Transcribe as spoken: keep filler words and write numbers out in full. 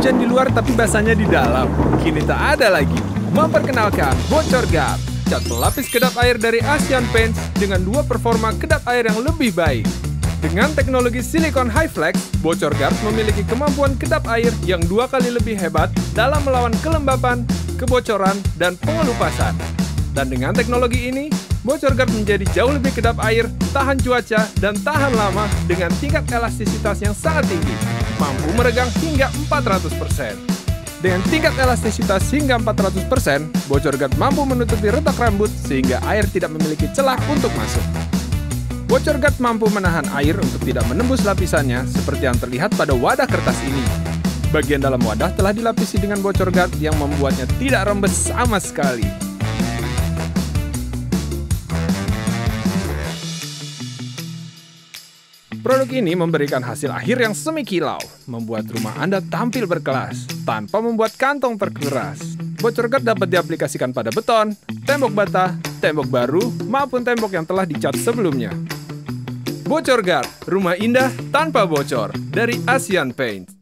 hujan di luar tapi basahnya di dalam. Kini tak ada lagi. Memperkenalkan Bocor Guard, cat pelapis kedap air dari Asian Paints dengan dua performa kedap air yang lebih baik. Dengan teknologi silikon high flex, Bocor Guard memiliki kemampuan kedap air yang dua kali lebih hebat dalam melawan kelembapan, kebocoran, dan pengelupasan. Dan dengan teknologi ini, Bocor Guard menjadi jauh lebih kedap air, tahan cuaca, dan tahan lama dengan tingkat elastisitas yang sangat tinggi, mampu meregang hingga empat ratus persen. Dengan tingkat elastisitas hingga empat ratus persen, Bocor Guard mampu menutupi retak rambut sehingga air tidak memiliki celah untuk masuk. Bocor Guard mampu menahan air untuk tidak menembus lapisannya seperti yang terlihat pada wadah kertas ini. Bagian dalam wadah telah dilapisi dengan Bocor Guard yang membuatnya tidak rembes sama sekali. Produk ini memberikan hasil akhir yang semi kilau, membuat rumah Anda tampil berkelas, tanpa membuat kantong terkeras. Bocor Guard dapat diaplikasikan pada beton, tembok bata, tembok baru, maupun tembok yang telah dicat sebelumnya. Bocor Guard, rumah indah tanpa bocor, dari Asian Paints.